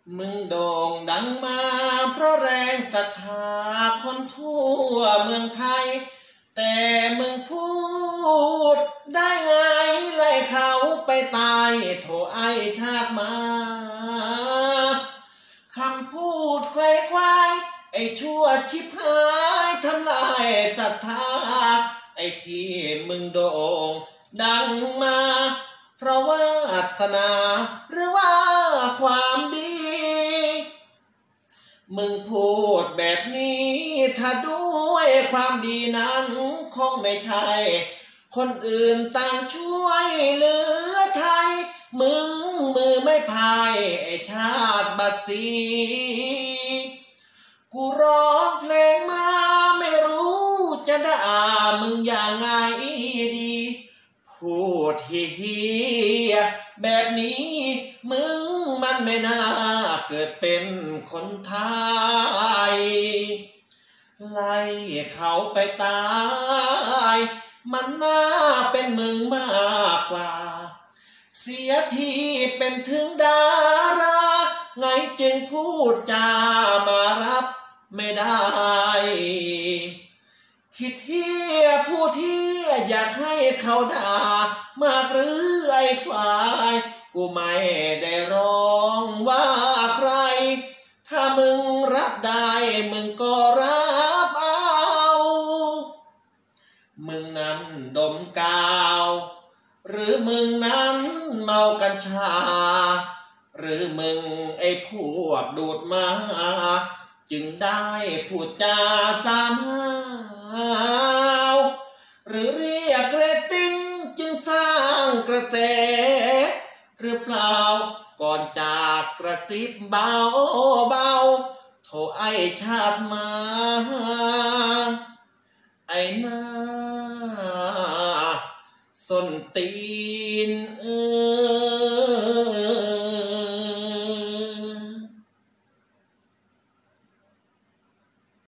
มึงโด่งดังมาเพราะแรงศรัทธาคนทั่วเมืองไทยแต่มึงพูดได้ไงไล่เขาไปตายโถไอชาติมาคำพูดควายไอ้ชั่วชิบหายทำลายศรัทธาไอ้ที่มึงโด่งดังมาเพราะวาสนาหรือว่าความดีมึงพูดแบบนี้ถ้าด้วยความดีนั้นคงไม่ใช่คนอื่นต่างช่วยเหลือไทยมึงมือไม่พายไอ้ชาติบัดสีกูร้องเพลงมาไม่รู้จะด่ามึงอย่างไงดีพูดเฮียแบบนี้มึงมันไม่น่าเกิดเป็นคนไทยไล่เขาไปตายมันน่าเป็นมึงมากกว่าเสียทีเป็นถึงดาราไงจึงพูดจามารับไม่ได้คิดเที่ยพูดเที่ยอยากให้เขาด่ามากหรือไอ้ควายกูไม่ได้ร้องว่าใครถ้ามึงรับได้มึงก็รับเอามึงนั้นดมกาวหรือมึงนั้นเมากัญชาหรือมึงไอ้พวกดูดมาจึงได้พูดจาสามหาวหรือเรียกเรตติ้งจึงสร้างกระแสหรือเปล่าก่อนจากกระซิบเบาเบาโถไอชาติมาไอ้หน้าส้นตีน